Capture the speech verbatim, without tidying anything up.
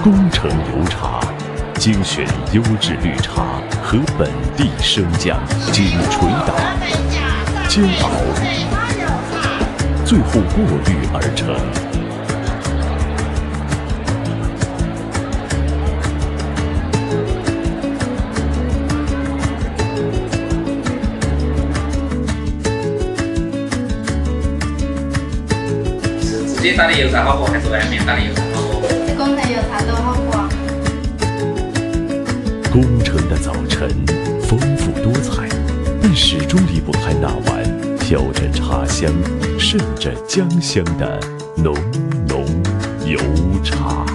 工程油茶，精选优质绿茶和本地生姜，经捶打、煎熬，最后过滤而成。 直接打的油茶好过，还是外面打的油茶好过？ 工程油茶都好过。 工程的早晨丰富多彩，但始终离不开那碗飘着茶香、渗着姜香的浓浓油茶。